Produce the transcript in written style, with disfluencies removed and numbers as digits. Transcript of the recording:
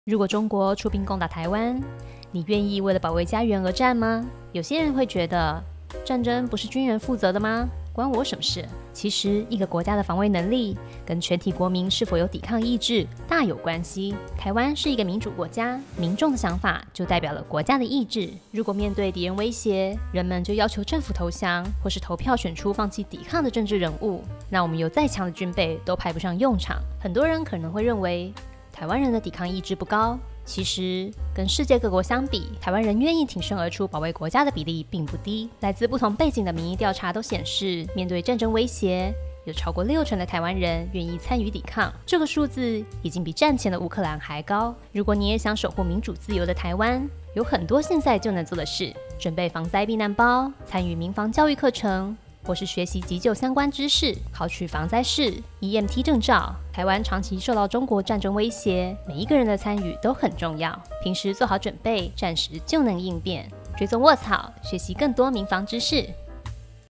如果中国出兵攻打台湾，你愿意为了保卫家园而战吗？有些人会觉得，战争不是军人负责的吗？关我什么事？其实，一个国家的防卫能力跟全体国民是否有抵抗意志大有关系。台湾是一个民主国家，民众的想法就代表了国家的意志。如果面对敌人威胁，人们就要求政府投降，或是投票选出放弃抵抗的政治人物，那我们有再强的军备都派不上用场。很多人可能会认为，台湾人的抵抗意志不高。其实，跟世界各国相比，台湾人愿意挺身而出保卫国家的比例并不低。来自不同背景的民意调查都显示，面对战争威胁，有超过60%的台湾人愿意参与抵抗。这个数字已经比战前的乌克兰还高。如果你也想守护民主自由的台湾，有很多现在就能做的事：准备防灾避难包，参与民防教育课程，或是学习急救相关知识，考取防灾士 EMT 证照。台湾长期受到中国战争威胁，每一个人的参与都很重要。平时做好准备，战时就能应变。追踪卧草，学习更多民防知识。